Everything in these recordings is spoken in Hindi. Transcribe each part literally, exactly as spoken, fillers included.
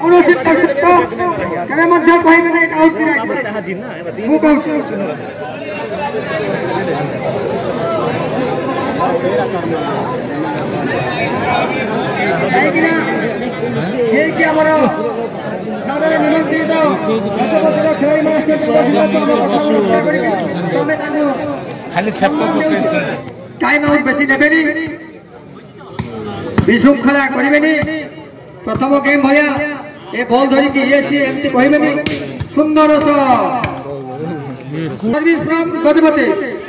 କୌଣସି କେବେ ମଧ୍ୟ କହିବେ ନାହିଁ ଆଉଟ୍ କି ନାହିଁ ମୁଁ କହୁଛି କାହିଁକିନା ଯିଏକି ଆମର ସାଧାରଣ ନିମନ୍ତ୍ରିତ ଗଜପତିର ଖେଳାଳିମାନେ ତମେ ତାଙ୍କୁ ଖାଲି ଟାଇମ୍ ଆଉଟ୍ ବେଶୀ ନେବେନି ବିଶୃଙ୍ଖଳା କରିବେନି प्रथम गेम भया ए बॉल धरिकी ये सी एमसी कहबेनी सुंदर सर्विस फ्रॉम गजपति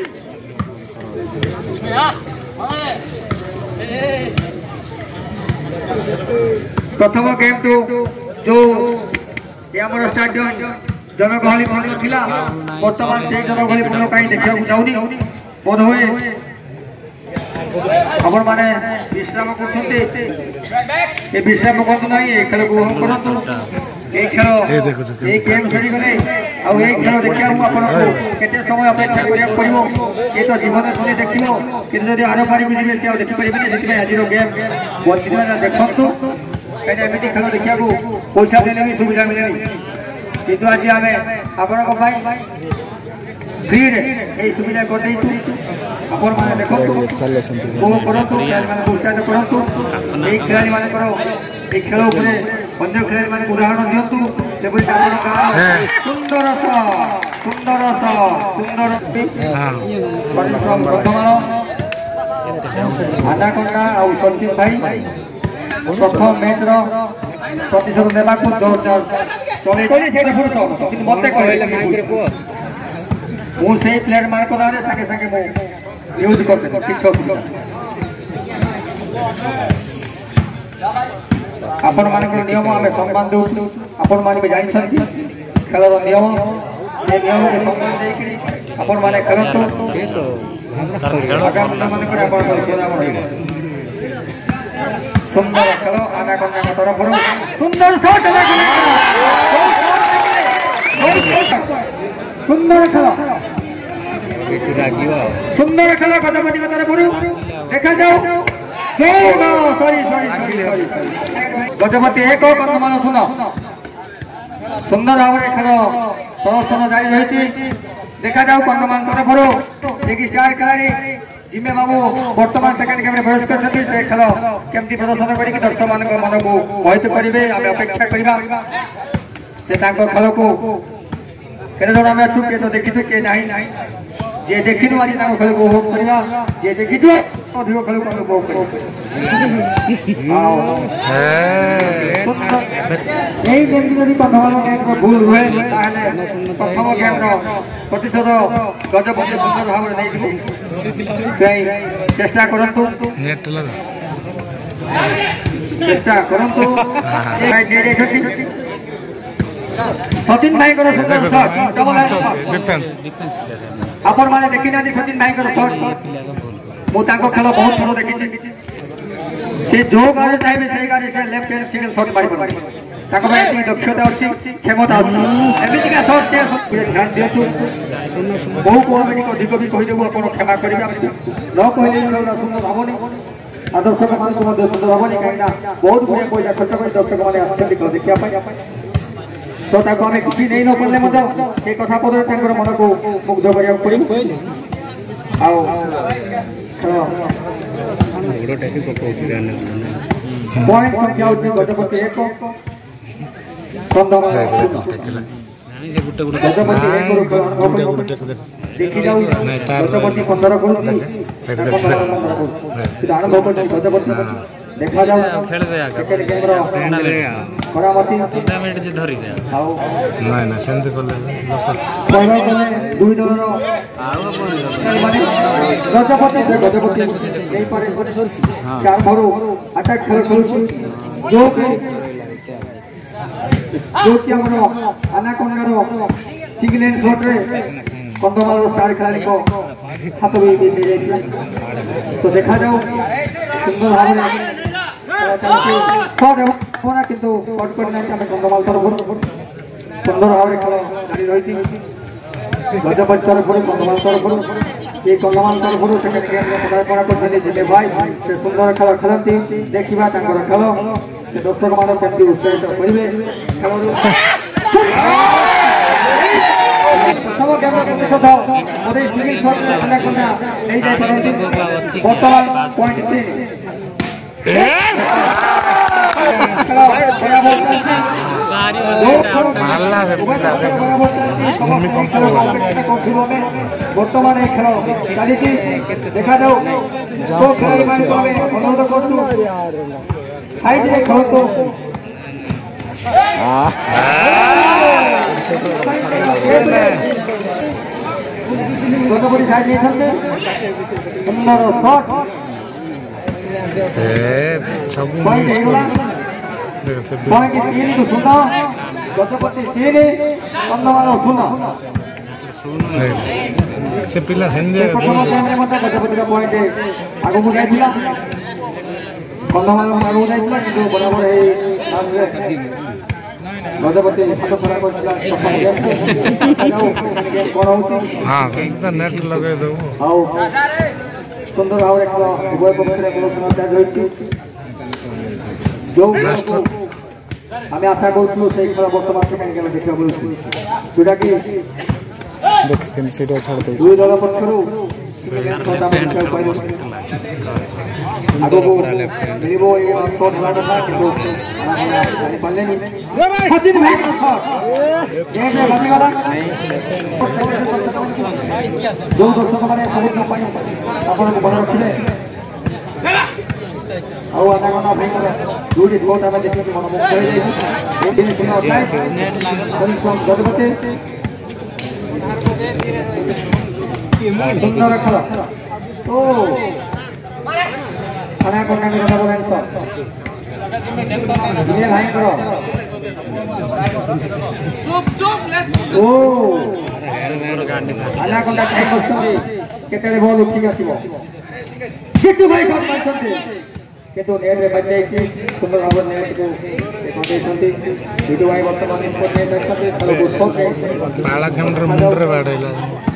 प्रथम गेम टू जो हमर स्टाडियम जनगहली पूर्ण थिला वर्तमान से जनगहली पूर्ण कहीं देखा जाऊनी बोध हुए अपन माने विश्राम करते विश्राम करते ना खेल को करतु ए खेल ए गेम खेली गले आ ए खेल देखिया हूं अपन को केते समय अपेक्षा करिया पड़िबो ए तो जीवन थोड़ी देखिबो कि जदी आरो पारी मिलिबे से देखि परिबे जेति में आजिरो गेम बचिना देखंतु कने एमिति खेल देखिया को पैसा देले भी सुविधा मिले किंतु आज आमे अपन को भाई भीड़ ए सुविधा कर देई अपन माने देखो वो करंतु खेल माने उत्साह करंतु ए खेलाड़ी माने करो ए खेल ऊपर अन्य खेलाड़ी माने उदाहरण दियंतु जेबो आपण का सुंदर सुंदर सुंदर परिश्रम प्रथम आनाकोंडा आ संदीप भाई प्रथम मैच रो प्रतिशत देबा को जोरदार चले कोनी सेटा फुरतो किंतु मते कहले मु से प्लेयर मार को दारे संगे संगे मु यूज करते शिक्षक आपण मानक नियम आम सम्मान दे आपण माने जानी खेल नियम ये नियम के सम्मान दे आपण माने करंतु आगामी माने करे आपण सुंदर खेल आनाकोंडा का तरफ सुंदर शॉट सुंदर खेल सुंदर खेल गजपति का तरफ देखा जाओ सॉरी सॉरी गजपति एक कंधमाल शून्य सुंदर भाव में खेल प्रदर्शन जारी रही देखा जाओ कंधमाल तरफ देखिए स्टार खिलाड़ी जिम्मे बाबू वर्तमान सेकेंड गेम में प्रवेश कर खेल केमती प्रदर्शन कर दर्शक मान मन को मोहित करेंगे आम अपेक्षा करवा से खेल को केते जण आम अच्छु किए तो देखी किए ना जे देखी आज खेल को उपभोग करवा जे देखी अधिक खेल को उपभोग कर भूल हुए प्रथम गेम प्रतिशत गजपति सुंदर भाव चेष्टा करतु चेष्टा करतु सचिन भाई को सुंदर शॉट डबल डिफेंस अपन माने देखि ना सचिन भाई को शॉट मु ताको खेल बहुत थोड़ा देखि से जो गाड़ी चाहे से गाड़ी से लेफ्ट हैंड सिंगल शॉट मारि पड़े ताको भाई इतनी दक्षता अछि क्षमता अछि एमिति का शॉट से ध्यान दियतु बहु कॉमेडी को अधिक भी कहि देबो अपन क्षमा करिबा न कहले सुंदर भावनी आदर्शक मान को मध्य सुंदर भावनी काइना बहुत गुणे पैसा खर्च कर दर्शक माने आछन देखिया पाई तो ताको हमें किसी नहीं न पड़ले मत ए कथा पदर तांकर मन को मुग्ध करिया पड़ी आओ ओडो टाइप पको फिराने पॉइंट संख्या होती गजपति एक कंधमाल नानी से गुटे गुटे गजपति एक गुटे गुटे देखि जाऊ गजपति पंद्रह को आरंभ हो गजपति देखा जाओ खेल दे आगे गेम रो प्रेरणा ले करामती टूर्नामेंट जे धरि दे हाउ नाही ना सेंज कोले लोकल पहिला कोले दुई दल रो आउ माने गजपति गजपति एई पारे गोटे सरछि चार भरो अटैक खेल खेल जो के जो कि हमरो आनाकोंडा रो सिंगलेन शॉट रे कंधमाल स्टार खिलाड़ी को हाथ भी दे दे तो देखा जाओ सुंदर भाव में शॉट होना किंतु शॉट करना हमें कंधमाल तरफ सुंदर भाव में खेल जारी रही गजपति तरफ कंधमाल तरफ ये कंधमाल तरफ सेकेंड गेम में पदार्पण करते जिले भाई से सुंदर खेल खेलती देखा खेल ଦର୍ଶକ ମାନ କେମିତି ଉତ୍ସାହିତ କରିବେ ପ୍ରଥମ ଗେମ୍ର କେତେ ଶତ ବୋଧେ ସିଙ୍ଗିଲ ସଟ୍ରେ କଣ୍ଡା ହେଇଯାଇପାରନ୍ତି ବର୍ତ୍ତମାନ ପଏଣ୍ଟ ତିନି ବର୍ତ୍ତମାନ ଏ ଖେଳ ଚାଲିଛି ଦେଖାଯାଉ କୋଉ ଖେଳାଳି ମାନଙ୍କୁ ଆମେ ଅନୁରୋଧ କରୁଛୁ ସାଇଡରେ ଖେଳନ୍ତୁ ଗତପରି ସାଇଡ ନେଇଥାନ୍ତେ ସୁନ୍ଦର ସଟ୍ ପଏଣ୍ଟ ତିନି ଶୂନ ଗଜପତି ତିନି କନ୍ଧମାଳ ଶୂନ ସେ ପିଲା ଗଜପତିର ପଏଣ୍ଟ ଆଗକୁ ଯାଇଥିଲା କନ୍ଧମାଳ ଆଗକୁ ଯାଇଥିଲା କିନ୍ତୁ ବରାବର ହେଇ ଗଜପତି ହାତ ଖରା କରିଥିଲା କଣ ହଉଛି ଆଉ ସୁନ୍ଦର ଭାବରେ ଖେଳ ଉଭୟ ପକ୍ଷରେ ରହିଛି ଯୋଉ ଆମେ ଆଶା କରୁଛୁ ସେଇ ଖେଳ ବର୍ତ୍ତମାନ ସେখানে ଦେଖିବାକୁ ମିଳୁଛି ଯୋଉଟାକି ଦୁଇ ଦଳ ପକ୍ଷରୁ ଆଗକୁ ମିଳିବ କିନ୍ତୁ ଜାଣିପାରିଲେନି ଯୋଉ ଦର୍ଶକମାନେ ସବୁଦିନ ପାଇଁ ଆପଣଙ୍କୁ ମନେ ରଖିଲେ ଆଉ ଆଧା ଘଣ୍ଟା ଭାଇଙ୍କର ଦୁଇଟି ସ୍କୋର ଆମେ ଦେଖିକି ମନମୁଗ୍ଧ ହେଇଯାଇଛି ଗଜପତି ସୁନ୍ଦର ଖେଳ ଓ ଖାନା କଣ୍ଡାଙ୍କର ଡବଲ ବିଜୟ ଭାଇଙ୍କର ଓ ଖାନା କଣ୍ଡା ଟ୍ରାଏ କରୁଛନ୍ତି କେତେବେଳେ ବଲ୍ ଉଠିକି ଆସିବ କିଟୁ ଭାଇ ସଟ୍ ମାରିଛନ୍ତି କିନ୍ତୁ ନେଟ୍ରେ ବାଜିଯାଇଛି ସୁନ୍ଦର ଭାବରେ ନେଟ୍କୁ ଦେଇଛନ୍ତି ବିଟୁ ଭାଇ ବର୍ତ୍ତମାନ ପାଳାଖଣ୍ଡର ମୁଣ୍ଡରେ ବାଡ଼େଇଲା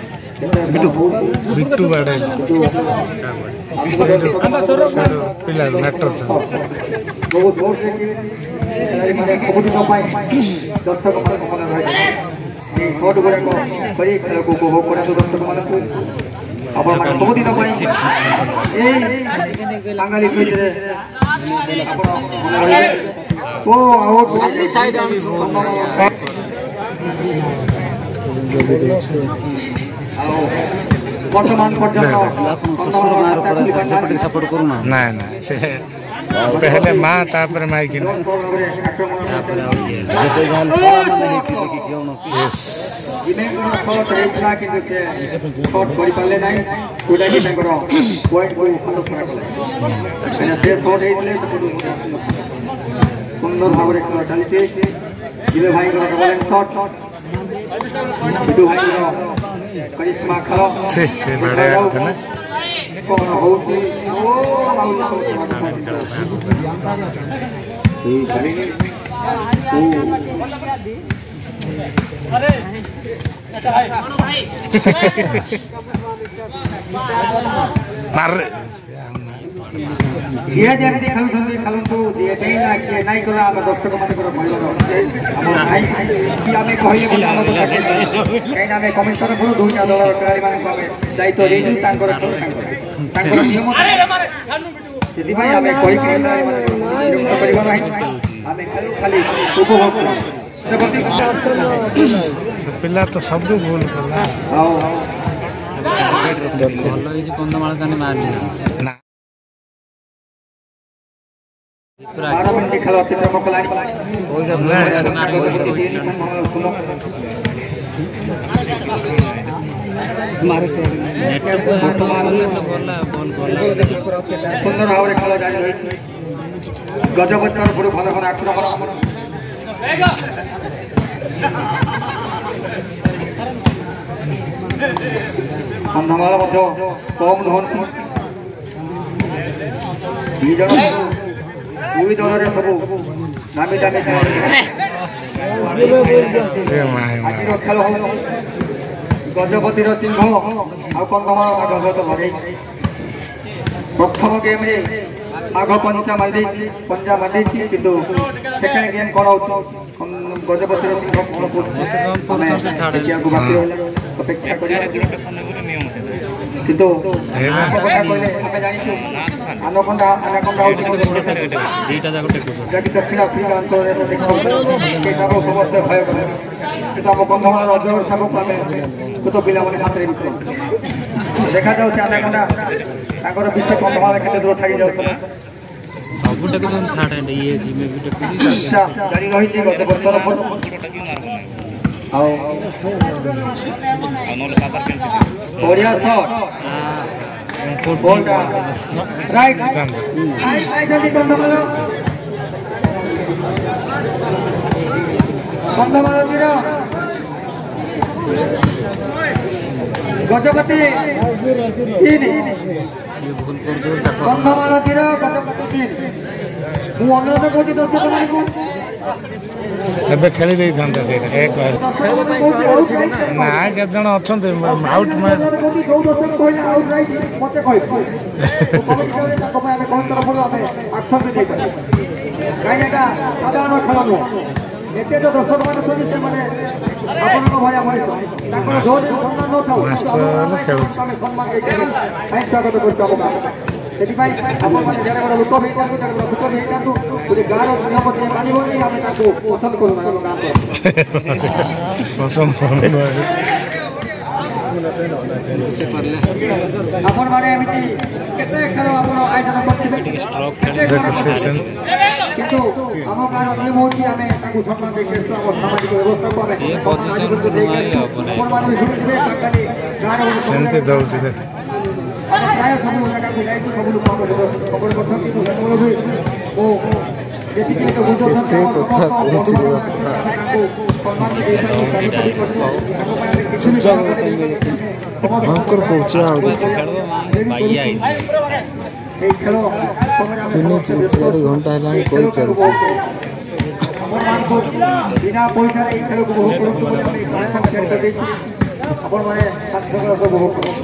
ବିଟୁ ବାଡ଼େଇଲା ପିଲା ମ୍ୟାଟର ବହୁତ ଭୋଟରେ ଖେଳାଳିମାନେ ସବୁଦିନ ପାଇଁ ଦର୍ଶକମାନଙ୍କ ମନେ ରହିବେ এই শট গুড়াক କରି ଖେଳକୁ ଉପଭୋଗ କରନ୍ତୁ ଦର୍ଶକମାନଙ୍କୁ ଆପଣମାନେ ସବୁଦିନ ପାଇଁ এই ବାଙ୍ଗାଲି ଫିଲ୍ଡରେ ଆପଣ ଓ ଆଉଟ୍ only side on ବର୍ତ୍ତମାନ ପର୍ଯ୍ୟନ୍ତ ସପୋର୍ଟ କରୁନା ନାଇଁ ନାଇଁ ସେ पहले माँ तापर माइकी सुंदर भाव चलती जीवे भाई करिश्मा खेल कौन होती ये जमी खेलुंट खेलतु जी ना किए नाई कला आम दर्शक मान आम कहले कहीं आम कमिशन को दुईटा दल खेला दायित्व देचु नियम से आम खाली उपभोग पिला तो सब भूल बारह मिनट खेल अतिक्रम कला सुंदर भाव खेल जारी रही गजपति भल भल आक्रमण कंधमाल कम नुहत दुई दल सब नामी दामी खेल गजपतिर सिंह आ कंधमाल गजपत लड़े प्रथम गेम आग पंचा मारी पंजा मारी किंतु सेकेंड गेम कौन गजपति अपेक्षा किंतु आनाकोंडा आनाकोंडा दक्षिण आफ्रिका अंचल समस्त भय कले किंतु आम कंधमाल अजर सागक आम छोट पिला हाथ में देखा जाऊँ आनाकोंडा विश्व कंधमाल केते दूर छाड़ी जाऊँ जारी रही गजपति तरफ बढ़िया shot ball right Kandhamal Kandhamal Gajapati तीन कंधमाल गजपति तीन मु अनुरोध करुँच दर्शक मानू ଏବେ ଖେଳି ଦେଇଥାନ୍ତା ସେଇଟା ଏକ ନା କେତେ ଜଣ ଅଛନ୍ତି ଆଉଟ୍ ସାଧାରଣ ଖେଳ ନୁହଁ ଏତେ ତ ଦର୍ଶକ ମାନେ ଅଛନ୍ତି ସେମାନେ ଆପଣଙ୍କ ଭଳିଆ ମଣିଷ ତାଙ୍କର ଯୋଉ ସମ୍ମାନ ନଥାଉ ସମ୍ମାନ ଦେଇଛନ୍ତି ସ୍ୱାଗତ କରୁଛୁ ଆମ ଗାଁ ସେଥିପାଇଁ ଆପଣମାନେ ଜଣେ ଗୋଟେ ଲୋକ ବି ହେଇଥାନ୍ତୁ ଜଣେ ଗୋଟେ ଲୋକ ବି ହେଇଥାନ୍ତୁ ଗୋଟେ ଗାଁର ନିୟମ ଯିଏ ମାନିବନି ଆମେ ତାକୁ ପସନ୍ଦ କରୁନା ଆମ ଗାଁ ପସନ୍ଦ ଆପଣମାନେ ଏମିତି କେତେ ଖେଳ ଆପଣ ଆୟୋଜନ କରିଥିବେ କିନ୍ତୁ ଆମ ଗାଁର ନିୟମ ହେଉଛି ଆମେ ତାକୁ ସମ୍ମାନ ଦେଇକି ଆମ ସାମାଜିକ ବ୍ୟବସ୍ଥାକୁ ଆମେ ଆପଣମାନେ ବି ଶୁଣିଥିବେ କାଲି ଗାଁର ସେମିତି ଦେଉଛି ଦେଖ ପ୍ରାୟ ସବୁ ଜାଗାକୁ ଯାଇକି ସବୁ ଲୋକ ଖବର କରୁଛନ୍ତି ସେତେବେଳେ ବି ମୁଁ ଯେତିକି ବୁଝଉଛନ୍ତି ଘଣ୍ଟା ହେଲାଣି କହି ଚାଲିଛି ବିନା ପଇସାରେ ଏଇ ଖେଳକୁ ଉପଭୋଗ କରନ୍ତୁ ବୋଲି ଆମେ ଦେଇଛୁ ଆପଣମାନେ ଉପଭୋଗ କରନ୍ତୁ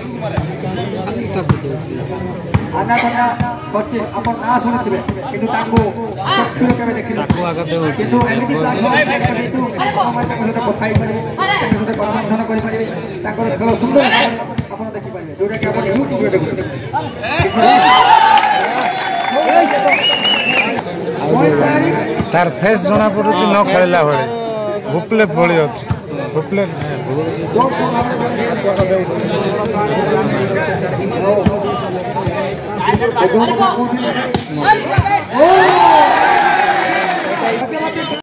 ଆନାକୋଣ୍ଡା ସଚିନ ଆପଣ ନାଁ ଶୁଣିଥିବେ କିନ୍ତୁ ତାଙ୍କୁ ଚକ୍ଷୁରେ କେବେ ଦେଖିବେ କିନ୍ତୁ ଏମିତି ଆପଣମାନେ ତାଙ୍କ ସହିତ କଥା ହେଇପାରିବେ ତାଙ୍କ ସହିତ କର୍ମଧ୍ୟନ କରିପାରିବେ ତାଙ୍କର ଖେଳ ସୁନ୍ଦର ଆପଣ ଦେଖିପାରିବେ ଯୋଉଟାକି ଆପଣ ୟୁଟ୍ୟୁବରେ ଦେଖୁଛନ୍ତି ତାର ଫେସ୍ ଜଣା ପଡୁଛି ନ ଖେଳିଲା ଭଳି ଭୁପଲେ ଭଳି ଅଛି ଭୁପଲେ Oh!